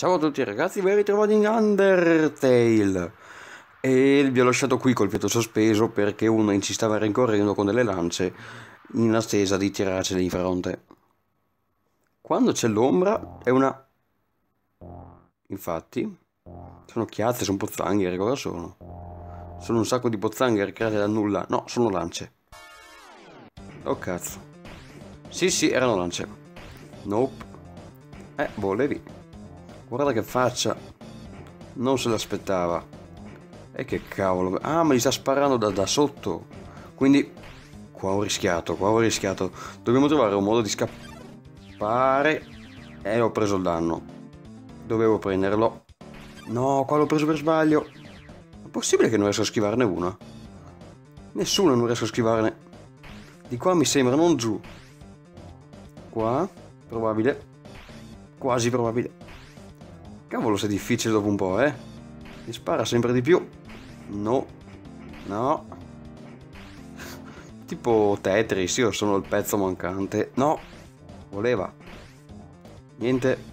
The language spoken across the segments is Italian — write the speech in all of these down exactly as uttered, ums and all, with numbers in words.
Ciao a tutti ragazzi, ben ritrovati in Undertale. E vi ho lasciato qui col fiato sospeso perché uno ci stava rincorrendo con delle lance in attesa di tirarcele in fronte. Quando c'è l'ombra è una... Infatti, sono chiazze, sono pozzanghere, cosa sono? Sono un sacco di pozzanghere create dal nulla. No, sono lance. Oh cazzo. Sì, sì, erano lance. Nope. Eh, volevi. Guarda che faccia. Non se l'aspettava. E che cavolo. Ah, ma gli sta sparando da, da sotto. Quindi qua ho rischiato, qua ho rischiato. Dobbiamo trovare un modo di scappare. E ho preso il danno. Dovevo prenderlo. No, qua l'ho preso per sbaglio. È possibile che non riesco a schivarne una? Nessuno non riesco a schivarne. Di qua mi sembra, non giù. Qua, probabile. Quasi probabile. Cavolo, se è difficile dopo un po', eh. Mi spara sempre di più. No. No. Tipo Tetris, io sono il pezzo mancante. No. Voleva. Niente.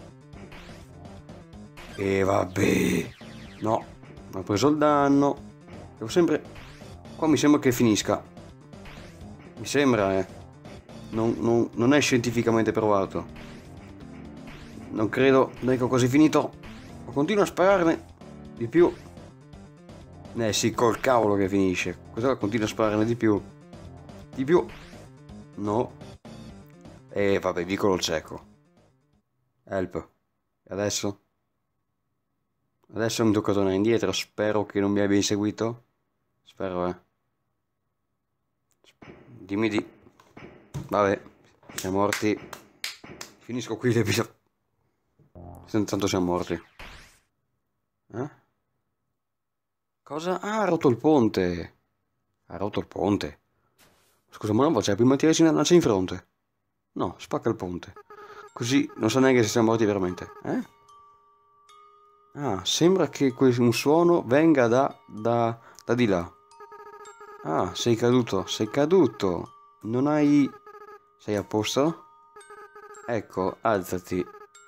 E vabbè. No. Ho preso il danno. Devo sempre... Qua mi sembra che finisca. Mi sembra, eh. Non, non, non è scientificamente provato. Non credo. Ecco, quasi finito. Continuo a spararne di più. Eh sì, col cavolo che finisce. Cosa continuo a spararne di più? Di più. No. E vabbè, vicolo cieco. Help. E adesso? Adesso mi tocca tornare indietro. Spero che non mi abbia inseguito. Spero, eh. Dimmi di... Vabbè, siamo morti. Finisco qui l'episodio. Tanto siamo morti. Eh? Cosa? Ah, ha rotto il ponte. Ha rotto il ponte. Scusa, ma non faccia prima tirarsi una lancia in fronte? No, spacca il ponte. Così non so neanche se siamo morti veramente. Eh? Ah, sembra che un suono venga da, da, da di là. Ah, sei caduto, sei caduto. Non hai... Sei a posto? Ecco, alzati.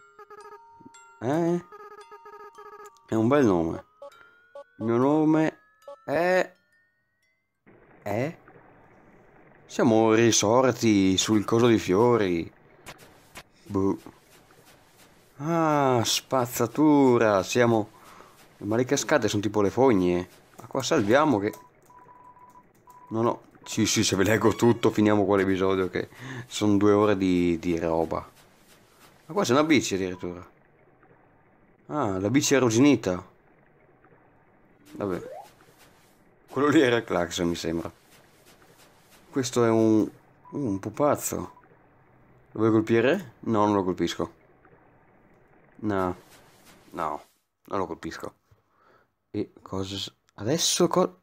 Eh? È un bel nome. Il mio nome è... È? Siamo risorti sul coso di fiori. Boh. Ah, spazzatura. Siamo... Ma le cascate sono tipo le fogne. Ma qua salviamo che... No, no. Sì, sì, se ve leggo tutto finiamo quell'episodio che sono due ore di, di roba. Ma qua c'è una bici addirittura. Ah, la bici è arrugginita. Vabbè. Quello lì era il clacson, mi sembra. Questo è un... Uh, un pupazzo. Lo vuoi colpire? No, non lo colpisco. No. No, non lo colpisco. E cosa... Adesso co...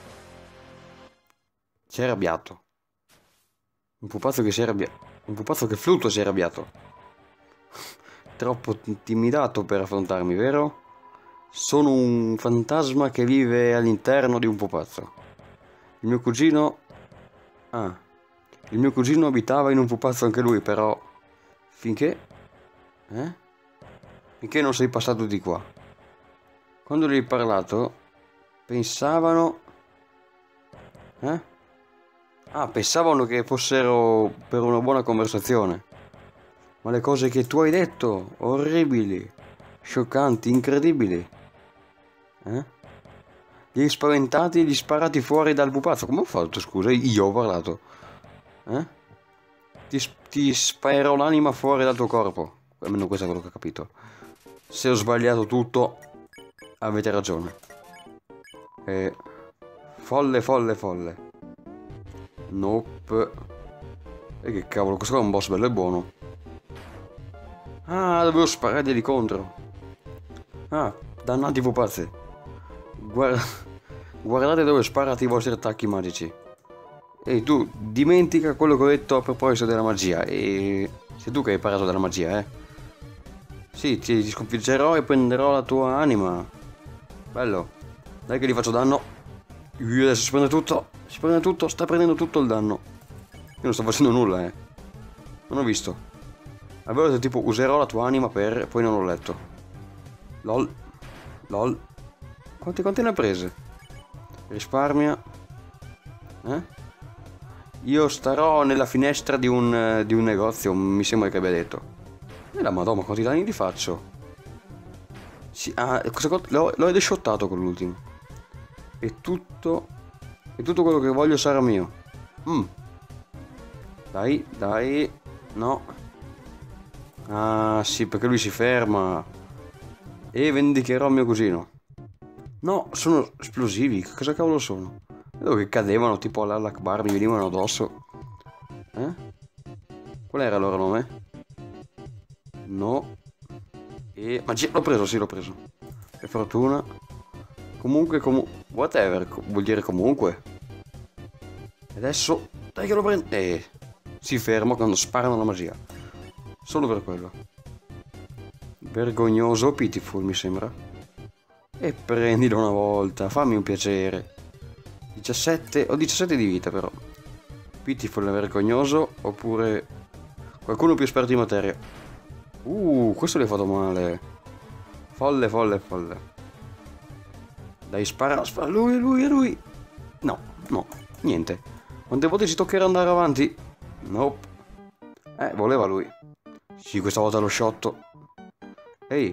Si è arrabbiato. Un pupazzo che si è arrabbiato. Un pupazzo che fluttua si è arrabbiato. Troppo intimidato per affrontarmi, vero? Sono un fantasma che vive all'interno di un pupazzo. Il mio cugino... Ah. Il mio cugino abitava in un pupazzo anche lui, però... Finché... Eh? Finché non sei passato di qua. Quando gli hai parlato... Pensavano... Eh? Ah, pensavano che fossero per una buona conversazione. Ma le cose che tu hai detto, orribili, scioccanti, incredibili. Eh? Li hai spaventati e li sparati fuori dal pupazzo. Come ho fatto, scusa? Io ho parlato. Eh? Ti, ti sparerò l'anima fuori dal tuo corpo. Almeno questo è quello che ho capito. Se ho sbagliato tutto, avete ragione. Eh, folle, folle, folle. Nope. E che cavolo, questo qua è un boss bello e buono. Ah, dovevo sparargli contro. Ah, dannati pupazzi. Guarda... Guardate dove sparate i vostri attacchi magici. Ehi tu, dimentica quello che ho detto a proposito della magia. E... Sei tu che hai imparato della magia, eh? Sì, ti, ti sconfiggerò e prenderò la tua anima. Bello. Dai che gli faccio danno. Io adesso si prende tutto. Si prende tutto, sta prendendo tutto il danno. Io non sto facendo nulla, eh. Non ho visto. Avevo detto tipo userò la tua anima per... Poi non l'ho letto. Lol. Lol. Quanti, quanti ne ha prese? Risparmia. Eh? Io starò nella finestra di un, di un negozio, mi sembra che abbia detto. E la madonna, quanti danni gli faccio? Sì, ah, cosa, l'ho, l'ho edeshottato con l'ultimo. E tutto... E tutto quello che voglio sarà mio. Mm. Dai, dai. No. Ah, sì, perché lui si ferma. E vendicherò il mio cugino. No, sono esplosivi. Cosa cavolo sono? Vedo che cadevano tipo all'Akbar, mi venivano addosso. Eh? Qual era il loro nome? No. E... Ma l'ho preso, sì, l'ho preso. Per fortuna. Comunque, comu... Whatever, vuol dire comunque. Adesso... Dai che lo prendo... Eh... Si ferma quando sparano la magia. Solo per quello. Vergognoso, pitiful mi sembra. E prendilo una volta, fammi un piacere. diciassette... Ho diciassette di vita però. Pitiful è vergognoso, oppure... Qualcuno più esperto di materia. Uh, questo l'hai fatto male. Folle, folle, folle. Dai, spara, spara, lui, lui, lui. No, no, niente. Quante volte ci toccherà andare avanti? Nope. Eh, voleva lui. Sì, questa volta l'ho sciotto. Ehi.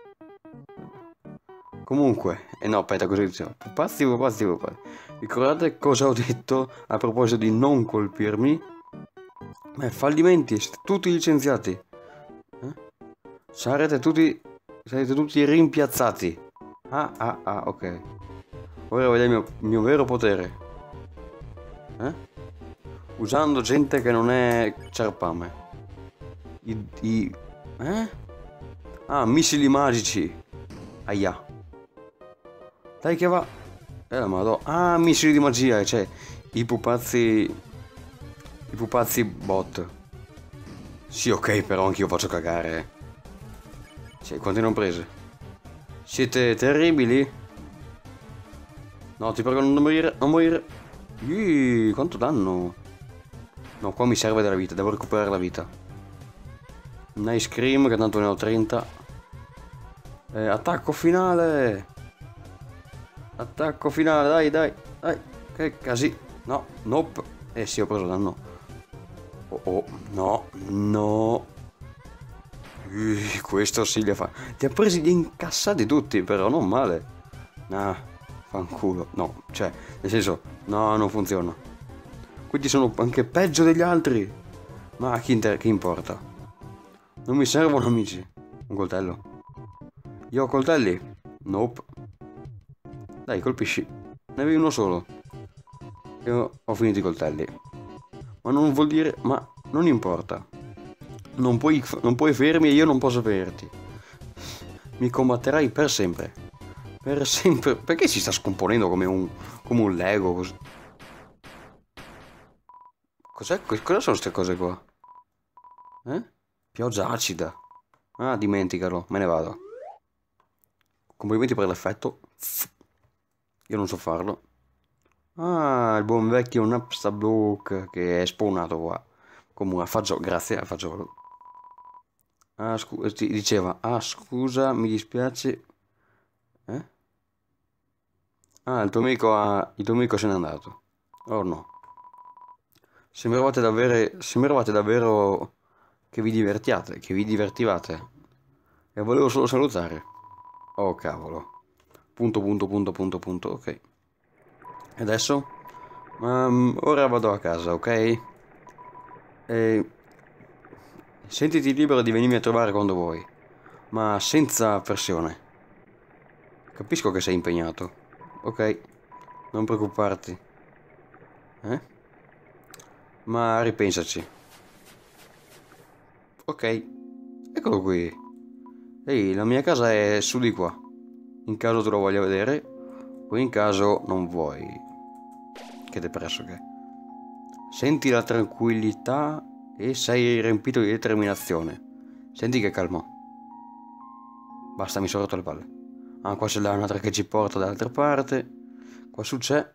Comunque, eh no, aspetta, così diciamo. Pupazzi, pupazzi, pupazzi. Ricordate cosa ho detto a proposito di non colpirmi? Beh, fallimenti, siete tutti licenziati. Eh? Sarete tutti... Sarete tutti rimpiazzati. Ah, ah, ah, ok. Ora vediamo il mio, il mio vero potere. Eh? Usando gente che non è ciarpame. I... i eh? Ah, missili magici. Aia. Dai che va. Eh la madò. Ah, missili di magia, cioè i pupazzi. I pupazzi bot. Sì, ok, però anch'io faccio cagare. Cioè, quanti ne ho prese? Siete terribili? No, ti prego non morire, non morire. Ih, quanto danno? No, qua mi serve della vita, devo recuperare la vita. Nice cream, che tanto ne ho trenta. Eh, attacco finale. Attacco finale, dai, dai, dai. Che casi. No, nope. Eh sì, ho preso danno. Oh, oh, no, no. Uh, questo sì li ha fatti. Ti ha presi gli incassati tutti, però non male. Ah, fanculo. No, cioè, nel senso, no, non funziona. Quindi sono anche peggio degli altri. Ma chi, inter- chi importa? Non mi servono amici. Un coltello. Io ho coltelli? Nope. Dai, colpisci. Ne avevi uno solo. Io ho finito i coltelli. Ma non vuol dire... Ma non importa. Non puoi, non puoi fermi e io non posso ferti. Mi combatterai per sempre. Per sempre. Perché si sta scomponendo come un, come un Lego? Così? Cos'è? Cosa sono queste cose qua? Eh? Pioggia acida. Ah, dimenticalo. Me ne vado. Complimenti per l'effetto. Io non so farlo. Ah, il buon vecchio Napstablook che è spawnato qua. Comunque, a fagiolo. Grazie, a fagiolo. Ah, scusa, ti diceva, ah, scusa, mi dispiace. Eh? Ah, il tuo amico ha... il tuo amico se n'è andato. Oh no. Sembravate davvero... Sembravate davvero che vi divertiate, che vi divertivate. E volevo solo salutare. Oh, cavolo. Punto, punto, punto, punto, punto, ok. E adesso? Um, ora vado a casa, ok? E... Sentiti libero di venirmi a trovare quando vuoi, ma senza pressione. Capisco che sei impegnato. Ok, non preoccuparti. Eh? Ma ripensaci. Ok, eccolo qui. Ehi, la mia casa è su di qua. In caso tu lo voglia vedere, o in caso non vuoi. Che depresso che è. Senti la tranquillità e sei riempito di determinazione. Senti che calmo. Basta, mi sono rotto le palle. Ah, qua c'è l'anatra che ci porta dall'altra parte. Qua su c'è.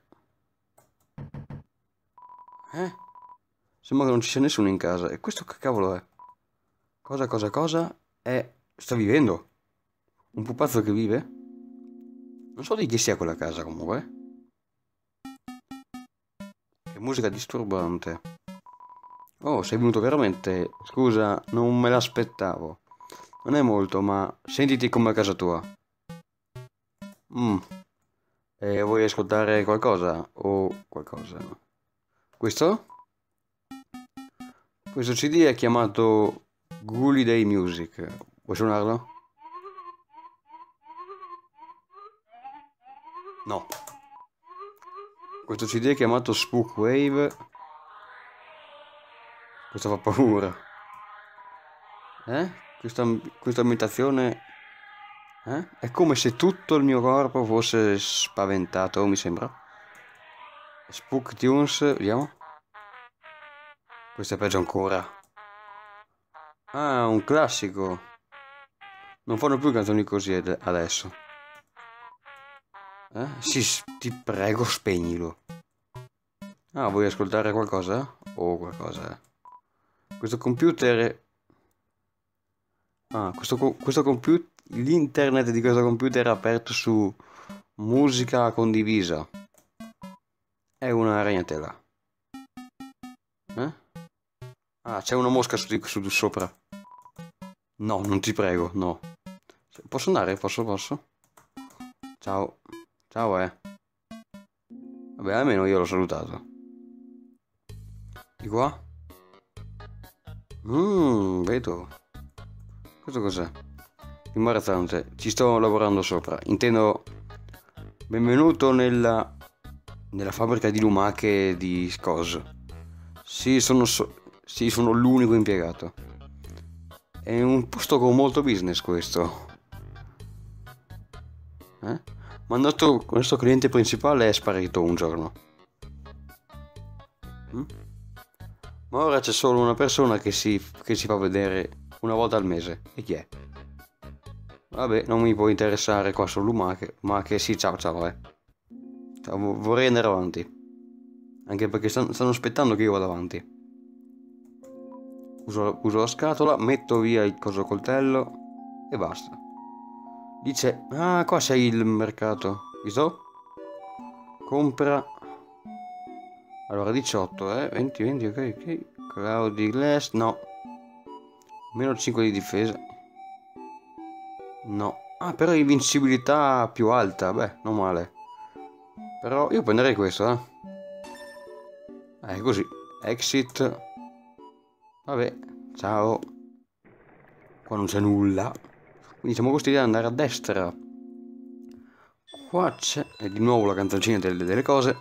Eh? Sembra che non ci sia nessuno in casa. E questo che cavolo è? Cosa, cosa, cosa? Eh, sta vivendo? Un pupazzo che vive? Non so di chi sia quella casa comunque. Che musica disturbante. Oh, sei venuto veramente? Scusa, non me l'aspettavo. Non è molto, ma sentiti come a casa tua. Mm. E vuoi ascoltare qualcosa? O qualcosa? Questo? Questo C D è chiamato Gully Day Music. Vuoi suonarlo? No. Questo C D è chiamato Spook Wave. Questo fa paura. Eh? Questa, questa ambientazione... Eh? È come se tutto il mio corpo fosse spaventato, mi sembra. Spook Tunes, vediamo. Questo è peggio ancora. Ah, un classico. Non fanno più canzoni così adesso. Eh? Sì, ti prego, spegnilo. Ah, vuoi ascoltare qualcosa? O qualcosa? Questo computer... Ah, questo, questo computer... L'internet di questo computer è aperto su musica condivisa. È una ragnatela. Eh? Ah, c'è una mosca su, su sopra. No, non ti prego, no. Posso andare? Posso, posso? Ciao. Ciao, eh. Vabbè, almeno io l'ho salutato. Di qua? Mmm, vedo. Questo cos'è? Imbarazzante. Ci sto lavorando sopra. Intendo... Benvenuto nella... Nella fabbrica di lumache di Scos. Sì, sono, so... sì, sono l'unico impiegato. È un posto con molto business questo. Eh? Ma il nostro, il nostro cliente principale è sparito un giorno. Mm? Ma ora c'è solo una persona che si, che si fa vedere una volta al mese. E chi è? Vabbè, non mi può interessare qua sono lumache. Ma che sì, ciao ciao, eh. Ciao, vorrei andare avanti. Anche perché stanno, stanno aspettando che io vada avanti. Uso, uso la scatola, metto via il coso coltello e basta. Dice, ah, qua c'è il mercato. Visto? Compra. Allora, diciotto, eh. venti, venti, ok, ok. Cloud di glass, no. Meno cinque di difesa. No. Ah, però invincibilità più alta. Beh, non male. Però io prenderei questo, eh. Eh, così. Exit. Vabbè, ciao. Qua non c'è nulla. Quindi siamo costretti ad andare a destra. Qua c'è... E di nuovo la canzoncina delle, delle cose.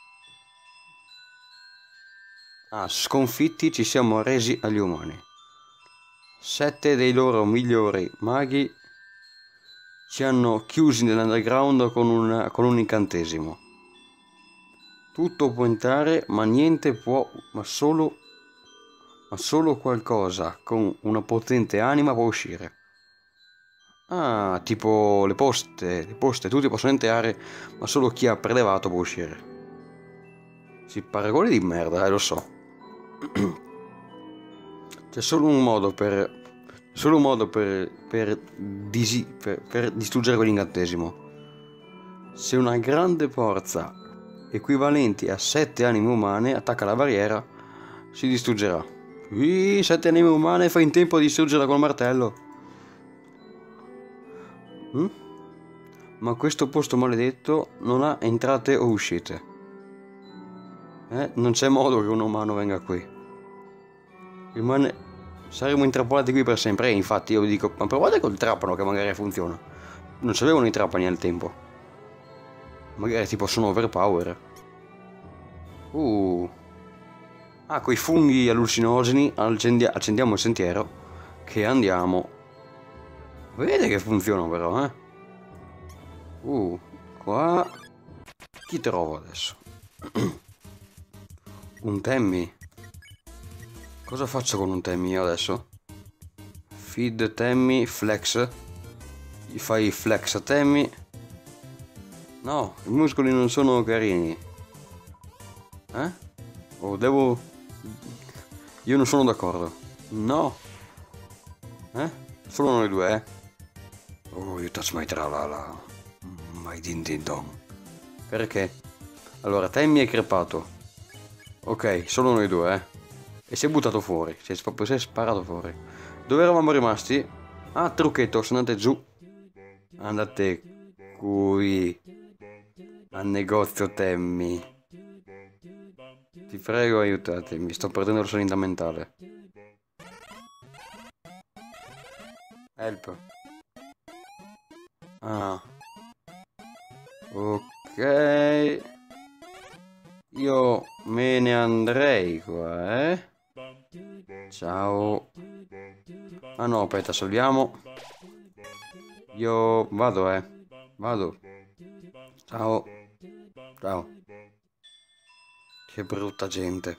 Ah, sconfitti ci siamo resi agli umani. Sette dei loro migliori maghi ci hanno chiusi nell'underground con un, con un incantesimo. Tutto può entrare, ma niente può, ma solo, ma solo qualcosa con una potente anima può uscire. Ah, tipo le poste, le poste, tutti possono entrare, ma solo chi ha prelevato può uscire. Si paragoni di merda, eh, lo so. C'è solo un modo per... Solo un modo per... Per, disi, per, per distruggere quell'incantesimo. Se una grande forza equivalenti a sette anime umane attacca la barriera, si distruggerà. Sì, sette anime umane fa in tempo a distruggerla col martello. Mm? Ma questo posto maledetto non ha entrate o uscite. Eh? Non c'è modo che un umano venga qui. Rimane... Saremo intrappolati qui per sempre. E infatti io vi dico, ma provate col trapano che magari funziona. Non c'avevano i trapani al tempo. Magari tipo sono overpower. Uh. Ah, coi funghi allucinogeni accendi accendiamo il sentiero. Che andiamo. Vedete che funziona però, eh. Uh. Qua. Chi trovo adesso? Un Temmi. Cosa faccio con un Temmi io adesso? Feed Temmi, flex. Gli fai flex a Temmi. No, i muscoli non sono carini. Eh? Oh, devo... Io non sono d'accordo. No. Eh? Solo noi due, eh? Oh, you touch my tralala. My din din dong. Perché? Allora, te mi hai crepato. Ok, solo noi due, eh. E si è buttato fuori. Si è, proprio, si è sparato fuori. Dove eravamo rimasti? Ah, trucchetto, sono andate giù. Andate qui. Al negozio Temmi. Ti prego, aiutatemi. Sto perdendo la sanità mentale. Help. Ah. Ok. Io me ne andrei qua, eh. Ciao. Ah no, aspetta, salviamo. Io vado, eh. Vado. Ciao. Ciao. Che brutta gente.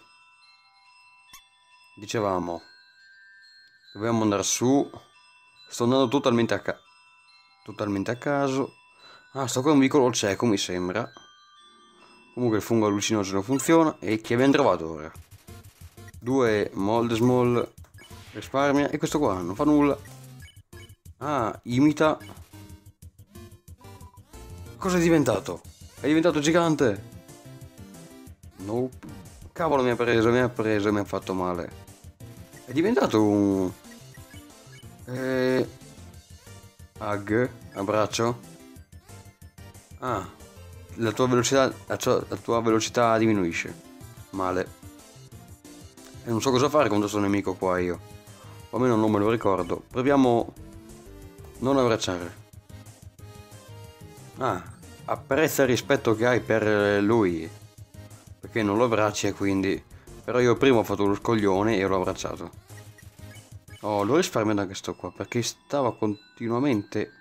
Dicevamo. Dobbiamo andare su. Sto andando totalmente a caso. Totalmente a caso. Ah, sto qua un vicolo cieco, mi sembra. Comunque il fungo allucinogeno funziona. E che abbiamo trovato ora? Due mold small. Risparmia. E questo qua non fa nulla. Ah, imita. Cosa è diventato? È diventato gigante. Nope. Cavolo, mi ha preso, mi ha preso e mi ha fatto male. È diventato un... Eh... Hug? Abbraccio? Ah. La tua velocità... La tua, la tua velocità diminuisce. Male. E non so cosa fare contro questo nemico qua io. O almeno non me lo ricordo. Proviamo... Non abbracciare. Ah. Apprezza il rispetto che hai per lui. Perché non lo abbracci e quindi... Però io prima ho fatto lo scoglione e l'ho abbracciato. Oh, lo risparmio da questo qua, perché stava continuamente...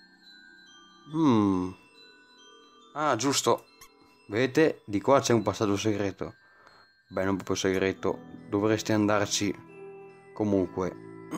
Hmm. Ah, giusto. Vedete? Di qua c'è un passaggio segreto. Beh, non proprio segreto. Dovresti andarci comunque.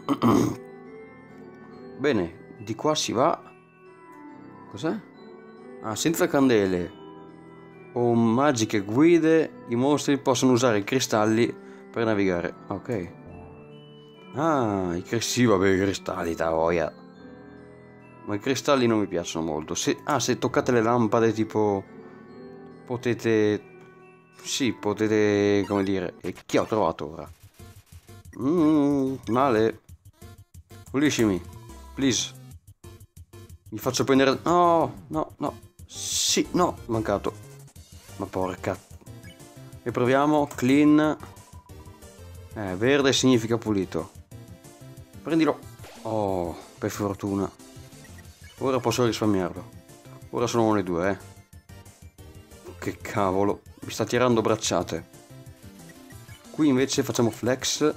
Bene, di qua si va... Cos'è? Ah, senza candele o magiche guide, i mostri possono usare i cristalli per navigare. Ok. Ah, i cristalli, vabbè, i cristalli, taoia. Ma i cristalli non mi piacciono molto. Se, ah, se toccate le lampade, tipo... Potete... Sì, potete... Come dire... E chi ho trovato ora? Mmm, male. Puliscimi. Please. Mi faccio prendere... No, no, no. Sì, no, mancato. Ma porca. E proviamo. Clean. Eh, verde significa pulito. Prendilo. Oh, per fortuna. Ora posso risparmiarlo. Ora sono noi due, eh. Che cavolo. Mi sta tirando bracciate. Qui invece facciamo flex.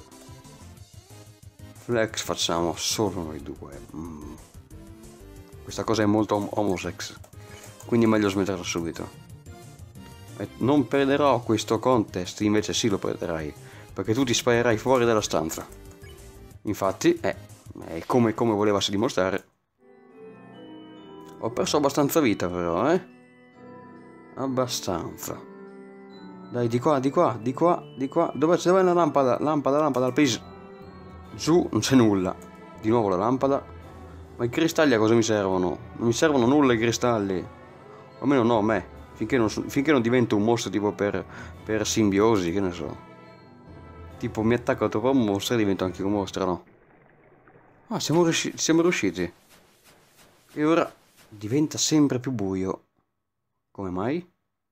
Flex facciamo solo noi due. Mm. Questa cosa è molto om homosex. Quindi è meglio smetterla subito. E non perderò questo contest. Invece sì, lo perderai. Perché tu ti sparerai fuori dalla stanza. Infatti, è, è come, come volevasi dimostrare. Ho perso abbastanza vita però, eh? Abbastanza. Dai, di qua, di qua, di qua, di qua. Dove c'è la lampada? Lampada, lampada, please. Giù non c'è nulla. Di nuovo la lampada. Ma i cristalli a cosa mi servono? Non mi servono nulla i cristalli. O almeno no, a me. Finché non, finché non divento un mostro tipo per, per simbiosi, che ne so. Tipo mi attacco troppo a un mostro e divento anche un mostro, no? Ah, siamo, riusci siamo riusciti. E ora diventa sempre più buio. Come mai?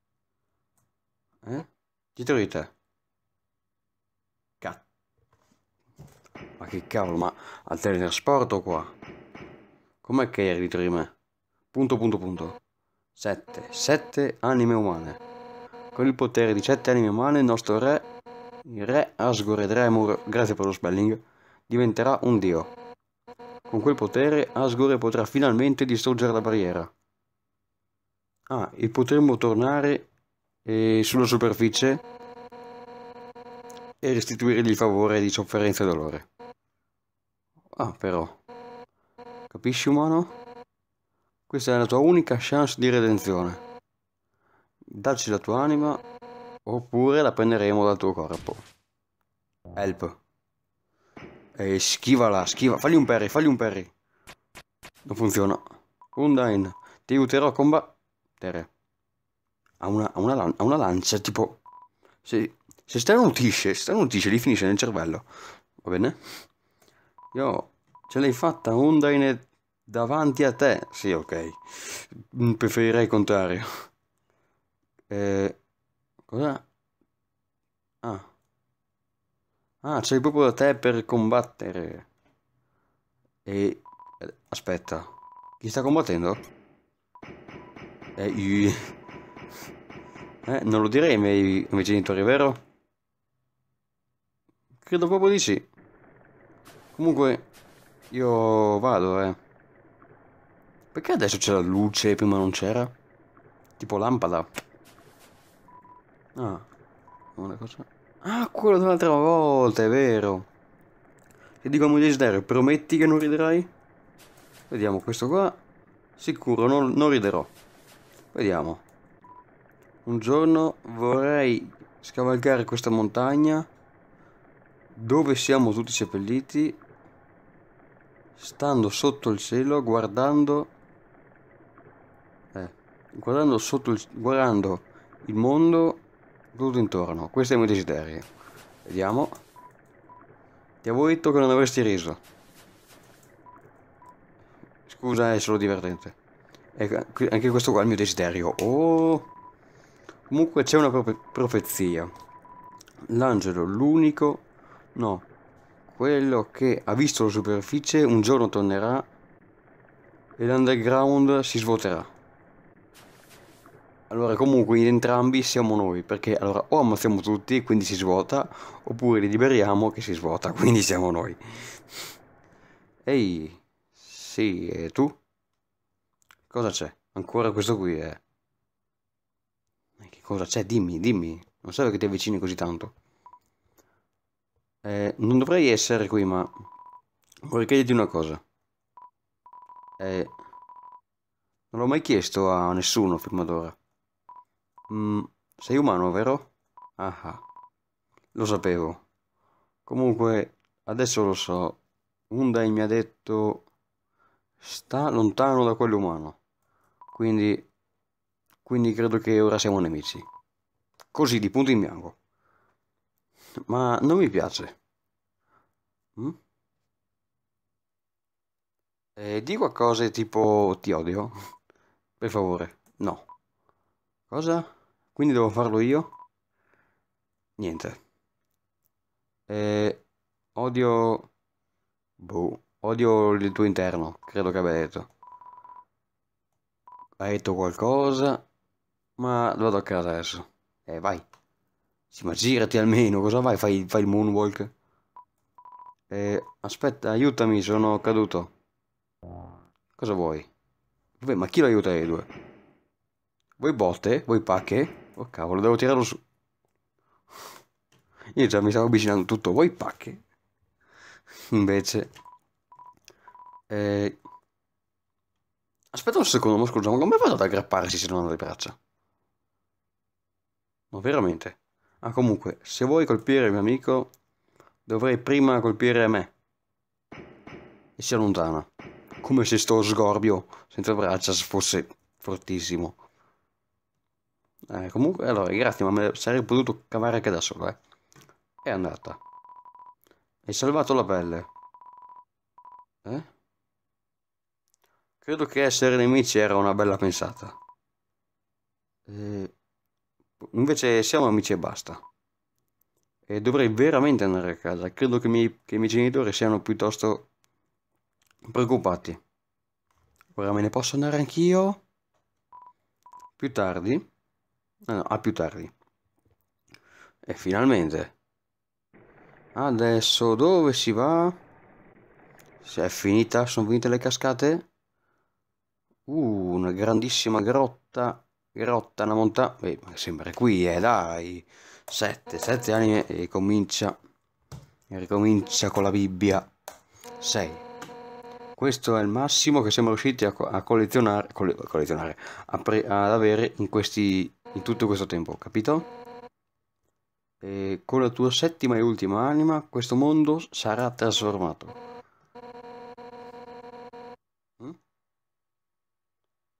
Eh? Dietro di te. Cazzo. Ma che cavolo, ma al teletrasporto qua? Com'è che eri dietro di me? Punto, punto, punto. Sette. Sette anime umane. Con il potere di sette anime umane il nostro re, il re Asgore Dremur, grazie per lo spelling, diventerà un dio. Con quel potere Asgore potrà finalmente distruggere la barriera. Ah, e potremmo tornare eh, sulla superficie e restituirgli il favore di sofferenza e dolore. Ah, però. Capisci, umano? Questa è la tua unica chance di redenzione. Dacci la tua anima, oppure la prenderemo dal tuo corpo. Help. E schivala, schiva. Fagli un parry, fagli un parry. Non funziona. Undyne, ti aiuterò a combattere. Ha una, ha una, lan- ha una lancia, tipo... Se, se starnutisce, starnutisce, gli finisce nel cervello. Va bene? Io... Ce l'hai fatta, Undyne davanti a te. Sì, ok. Mm, Preferirei il contrario. Eh, cosa? Ah. Ah, c'hai proprio da te per combattere. E... eh, Aspetta. Chi sta combattendo? Eh, i- eh, non lo direi ai miei, ai miei genitori, vero? Credo proprio di sì. Comunque, io vado, eh. Perché adesso c'è la luce e prima non c'era? Tipo lampada. Ah, una cosa... Ah, quello dell'altra volta, è vero. Ti dico a mio desiderio, prometti che non riderai? Vediamo, questo qua... Sicuro, non, non riderò. Vediamo. Un giorno vorrei scavalcare questa montagna dove siamo tutti seppelliti, stando sotto il cielo, guardando, eh, guardando sotto il, guardando il mondo tutto intorno. Questo è il mio desiderio. Vediamo. Ti avevo detto che non avresti riso. Scusa, è solo divertente. Ecco, qui- anche questo qua è il mio desiderio. Oh. Comunque c'è una profe- profezia. L'angelo, l'unico, no, quello che ha visto la superficie un giorno tornerà e l'underground si svuoterà. Allora comunque in entrambi siamo noi, perché allora o ammazziamo tutti, quindi si svuota, oppure li liberiamo che si svuota, quindi siamo noi. Ehi, sì, e tu? Cosa c'è? Ancora questo qui è... Eh, Che cosa c'è? Dimmi, dimmi. Non serve che ti avvicini così tanto. Eh, non dovrei essere qui, ma vorrei chiederti una cosa. Eh, non l'ho mai chiesto a nessuno prima d'ora. Mm, sei umano, vero? Ah, ah, lo sapevo. Comunque, adesso lo so. Hyundai mi ha detto sta lontano da quello umano. Quindi, quindi credo che ora siamo nemici. Così, di punto in bianco. Ma non mi piace. Mm? Eh, di qualcosa tipo ti odio? Per favore. No. Cosa? Quindi devo farlo io? Niente. Eh, odio... Boh. Odio il tuo interno, credo che abbia detto. Hai detto qualcosa? Ma vado a casa adesso. Eh, vai. Sì, ma girati almeno, cosa vai? Fai, fai il moonwalk? Eh, aspetta, aiutami, sono caduto. Cosa vuoi? Vabbè, ma chi lo aiuta i due? Vuoi botte? Vuoi pacche? Oh cavolo, devo tirarlo su. Io già mi stavo avvicinando tutto. Vuoi pacche? Invece... Eh... Aspetta un secondo, ma scusa, ma come vado ad aggrapparsi se non ho le braccia? No, veramente. Ah, comunque, se vuoi colpire il mio amico, dovrei prima colpire me. E si allontana. Come se sto sgorbio senza braccia fosse fortissimo. Eh, comunque, allora, grazie, ma me ne sarei potuto cavare anche da solo, eh. È andata. Hai salvato la pelle. Eh? Credo che essere nemici era una bella pensata. Eh, invece siamo amici e basta. E dovrei veramente andare a casa. Credo che i miei, che i miei genitori siano piuttosto preoccupati. Ora me ne posso andare anch'io? Più tardi? Ah, no, a più tardi. E finalmente. Adesso dove si va? Se è finita? Sono finite le cascate? Uh, una grandissima grotta. Grotta, una montagna. Beh, ma sembra qui, eh, dai. Sette, sette anni e comincia. E ricomincia con la Bibbia. Sei. Questo è il massimo che siamo riusciti a, co- a collezionare, colle- collezionare a pre- ad avere in questi, in tutto questo tempo, capito? E con la tua settima e ultima anima, questo mondo sarà trasformato. Mm?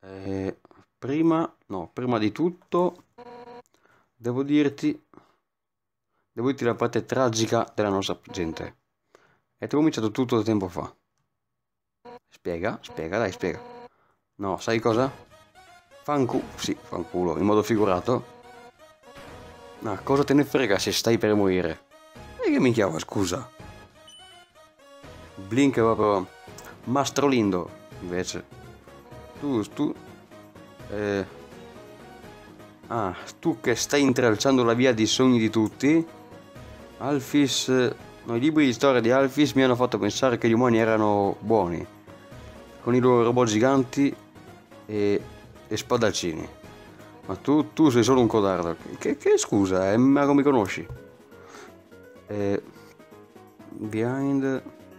Eh, prima, no, prima di tutto, devo dirti, devo dirti la parte tragica della nostra gente. E tu hai cominciato tutto tempo fa. Spiega, spiega, dai, spiega. No, sai cosa? Fanculo, sì, fanculo, in modo figurato. Ma cosa te ne frega se stai per morire? E che minchia, va, scusa. Blink è proprio Mastrolindo, invece. Tu, tu... Eh... Ah, tu che stai intralciando la via dei sogni di tutti. Alphys... No, i libri di storia di Alphys mi hanno fatto pensare che gli umani erano buoni. Con i loro robot giganti e, e spadaccini. Ma tu, tu sei solo un codardo. Che, che scusa, eh? Ma come mi conosci? Eh, behind...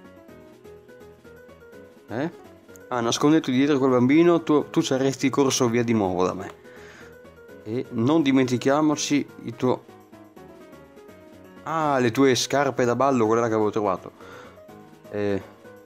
Eh? Ah, nascondete dietro quel bambino, tu, tu saresti corso via di nuovo da me. E non dimentichiamoci il tuo... Ah, le tue scarpe da ballo, quella che avevo trovato. Eh...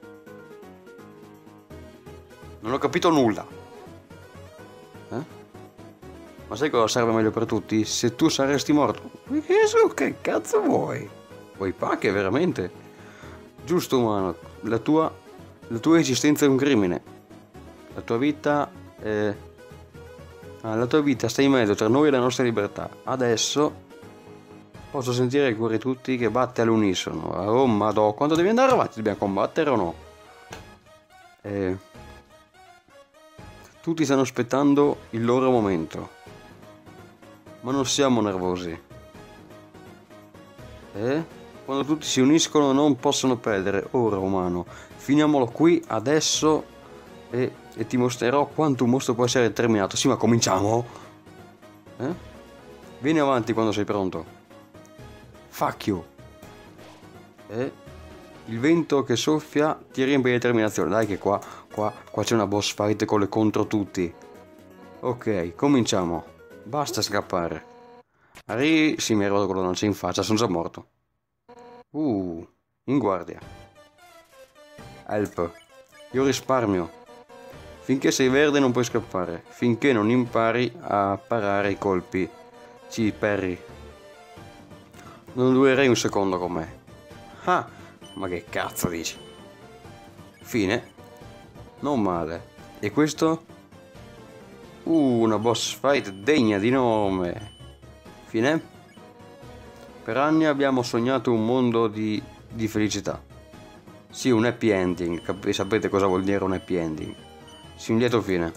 Non ho capito nulla. Eh? Ma sai cosa serve meglio per tutti? Se tu saresti morto. Gesù, che cazzo vuoi? Vuoi pacche, veramente? Giusto, umano. La tua... La tua esistenza è un crimine. La tua vita è... Ah, la tua vita sta in mezzo tra noi e la nostra libertà. Adesso... Posso sentire il cuore di tutti che batte all'unisono. Oh, madò, quando devi andare avanti? Dobbiamo combattere o no? Eh... Tutti stanno aspettando il loro momento. Ma non siamo nervosi. Eh? Quando tutti si uniscono non possono perdere. Ora, umano, finiamolo qui, adesso, e, e ti mostrerò quanto un mostro può essere determinato. Sì, ma cominciamo? Eh? Vieni avanti quando sei pronto. Fuck you. Eh? Il vento che soffia ti riempie di determinazione. Dai che qua, qua, qua c'è una boss fight con le contro tutti. Ok, cominciamo. Basta scappare. Arri... Sì, mi è arrivato con la lancia in faccia, sono già morto. Uh, in guardia. Help. Io risparmio. Finché sei verde non puoi scappare. Finché non impari a parare i colpi. Sì, Perry. Non durerei un secondo con me. Ah, ma che cazzo dici? Fine. Non male. E questo? Uh, una boss fight degna di nome. Fine. Per anni abbiamo sognato un mondo di, di felicità. Sì, un happy ending. Cap- sapete cosa vuol dire un happy ending? Sì, un lieto fine.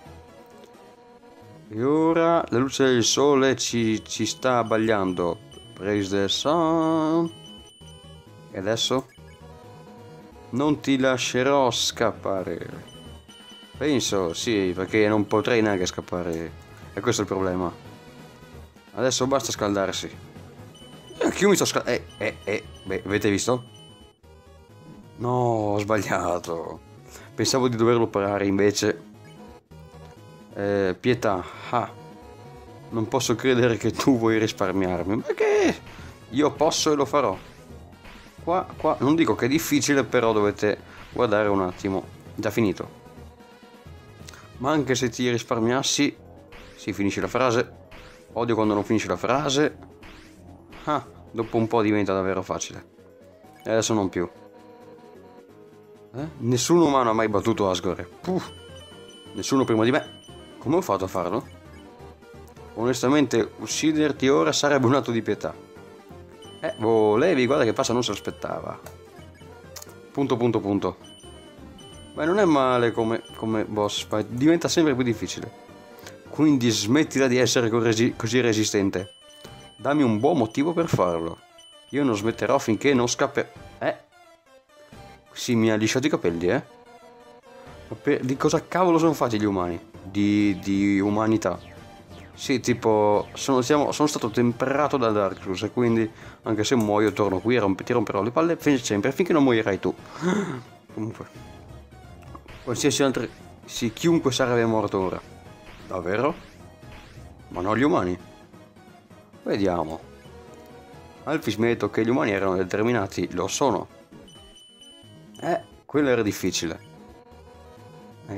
E ora la luce del sole ci, ci sta abbagliando. Praise the sun. E adesso? Non ti lascerò scappare. Penso, sì, perché non potrei neanche scappare. E questo è il problema. Adesso basta scaldarsi. Eh, che io mi sto scaldando. Eh, eh, eh. Beh, avete visto? No, ho sbagliato. Pensavo di doverlo parare, invece. Eh, pietà. Ah. Non posso credere che tu vuoi risparmiarmi. Ma che? Io posso e lo farò. Qua, qua, non dico che è difficile, però dovete guardare un attimo. Già finito. Ma anche se ti risparmiassi... Si finisce la frase. Odio quando non finisce la frase. Ah, dopo un po' diventa davvero facile. E adesso non più. Eh? Nessun umano ha mai battuto Asgore. Puh. Nessuno prima di me. Come ho fatto a farlo? Onestamente, ucciderti ora sarebbe un atto di pietà. Eh, volevi, guarda che passa, non si aspettava. Punto, punto, punto. Beh, non è male come, come boss fight, diventa sempre più difficile. Quindi smettila di essere così, così resistente. Dammi un buon motivo per farlo. Io non smetterò finché non scapperò. Eh? Sì, mi ha lisciato i capelli, eh? Ma per, di cosa cavolo sono fatti gli umani? Di, di umanità. Sì, tipo, sono, siamo, sono stato temperato da Darklus e quindi, anche se muoio, torno qui e romp- ti romperò le palle sempre finché non morirai tu. Comunque, qualsiasi altro... Sì, chiunque sarebbe morto ora. Davvero? Ma non gli umani? Vediamo. Alphys mi ha detto che gli umani erano determinati, lo sono. Eh, quello era difficile. Eh,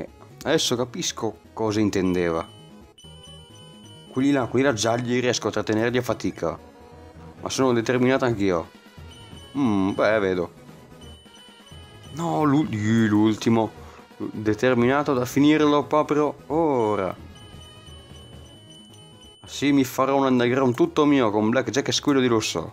Adesso capisco cosa intendeva. Quelli là, quelli là gialli riesco a trattenerli a fatica. Ma sono determinato anch'io. Mmm, beh, vedo. No, l'ultimo. Determinato da finirlo proprio ora. Sì, mi farò un underground tutto mio con Blackjack e Squillo di Rosso.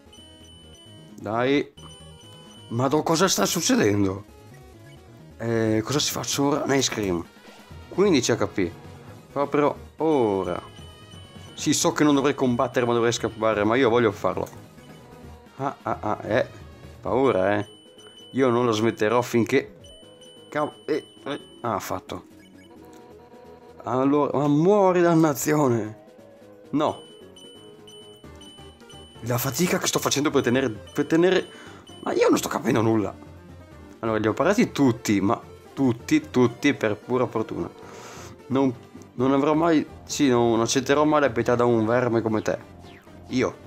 Dai. Madò, cosa sta succedendo? Eh, cosa si faccio ora? Nice Cream. quindici H P. Proprio ora. Sì, so che non dovrei combattere ma dovrei scappare, ma io voglio farlo. Ah, ah, ah, eh. Paura, eh. Io non lo smetterò finché... Cavolo, eh, eh. Ah, fatto. Allora, ma muori, dannazione. No. La fatica che sto facendo per tenere... Per tenere... Ma io non sto capendo nulla. Allora, li ho parati tutti, ma... Tutti, tutti, per pura fortuna. Non... Non avrò mai... Sì, non accetterò mai la pietà da un verme come te. Io.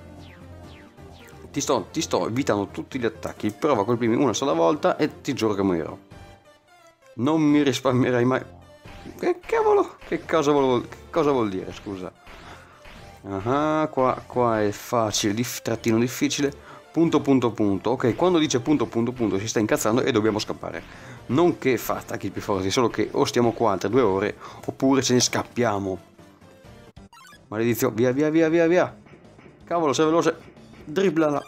Ti sto, ti sto evitando tutti gli attacchi. Prova a colpirmi una sola volta e ti giuro che morirò. Non mi risparmierai mai... Che cavolo? Che cosa vuol, che cosa vuol dire, scusa? Ah, qua, qua è facile, dif, trattino difficile. Punto, punto, punto. Ok, quando dice punto, punto, punto si sta incazzando e dobbiamo scappare. Non che fa attacchi più forti, solo che o stiamo qua altre due ore oppure ce ne scappiamo. Maledizione, via, via, via, via, via. Cavolo, sei veloce. Dribblala.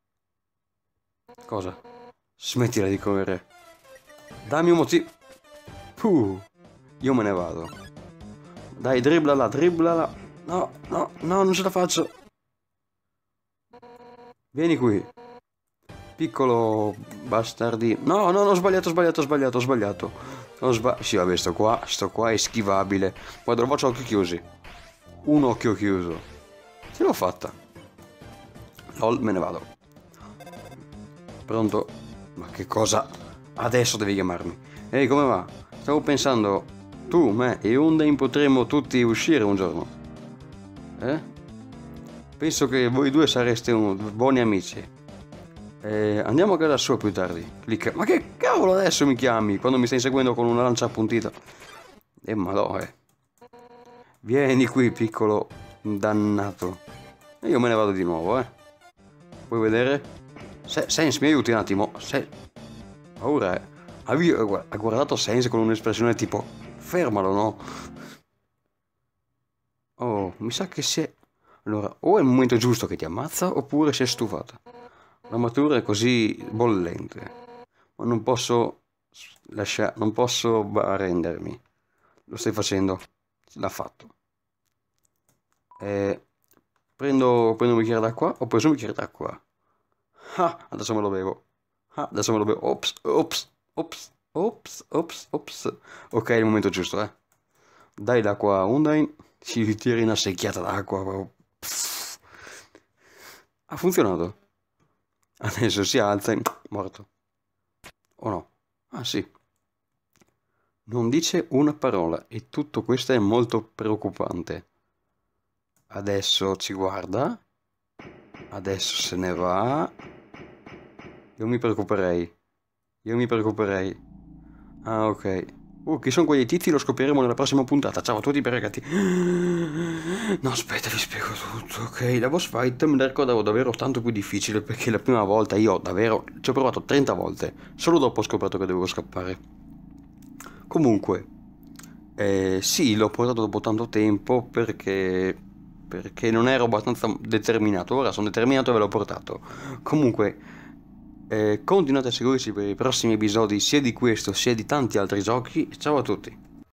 Cosa? Smettila di correre. Dammi un motivo. Puh. Io me ne vado. Dai, dribblala, dribblala. No, no, no, non ce la faccio. Vieni qui. Piccolo bastardino. No, no, no, ho sbagliato, ho sbagliato, ho sbagliato, ho sbagliato. Ho sbagliato. Sì, vabbè, sto qua, sto qua è schivabile. Guarda, lo faccio a occhi chiusi. Un occhio chiuso. Ce l'ho fatta. Lol, me ne vado. Pronto? Ma che cosa? Adesso devi chiamarmi. Ehi, come va? Stavo pensando, tu, me e Undyne potremmo tutti uscire un giorno. Eh? Penso che voi due sareste un... buoni amici. Eh, andiamo a casa sua più tardi. Clicca. Ma che cavolo adesso mi chiami quando mi stai inseguendo con una lancia appuntita? Eh, madò, eh. Vieni qui, piccolo dannato. E io me ne vado di nuovo, eh. Vuoi vedere? Se Sense, mi aiuti un attimo. Se Paura, eh. Ha guardato Sense con un'espressione tipo fermalo, no? Oh, mi sa che si è... Allora, o è il momento giusto che ti ammazza oppure si è stufata. L'armatura è così bollente. Ma non posso lasciare... Non posso arrendermi. Lo stai facendo. L'ha fatto. Eh, prendo, prendo un bicchiere d'acqua. Ho preso un bicchiere d'acqua. Ah, adesso me lo bevo. Ah, adesso me lo bevo. Ops, ops, ops, ops, ops, ops. Ok, è il momento giusto, eh. Dai l'acqua a Undyne. Si tira una secchiata d'acqua. Ha funzionato. Adesso si alza e... morto. O no? Ah, sì. Non dice una parola e tutto questo è molto preoccupante. Adesso ci guarda. Adesso se ne va. Io mi preoccuperei. Io mi preoccuperei. Ah, ok. Uh, chi sono quei tizi lo scopriremo nella prossima puntata. Ciao a tutti ragazzi. No, aspetta, vi spiego tutto. Ok, la boss fight me la ricordavo davvero tanto più difficile perché la prima volta io davvero ci ho provato trenta volte. Solo dopo ho scoperto che dovevo scappare. Comunque, eh, sì, l'ho portato dopo tanto tempo perché... perché non ero abbastanza determinato. Ora sono determinato e ve l'ho portato. Comunque... Eh, continuate a seguirci per i prossimi episodi sia di questo sia di tanti altri giochi. Ciao a tutti.